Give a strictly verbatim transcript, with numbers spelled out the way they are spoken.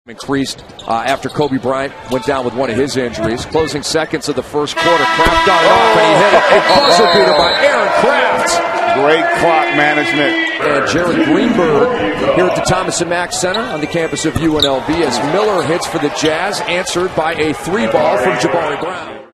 Increased uh, after Kobe Bryant went down with one of his injuries. Closing seconds of the first quarter, Kraft got it off and he hit it. A buzzer beater by Aaron Kraft. Great clock management. And Jared Greenberg here at the Thomas and Mack Center on the campus of U N L V as Miller hits for the Jazz, answered by a three ball from Jabari Brown.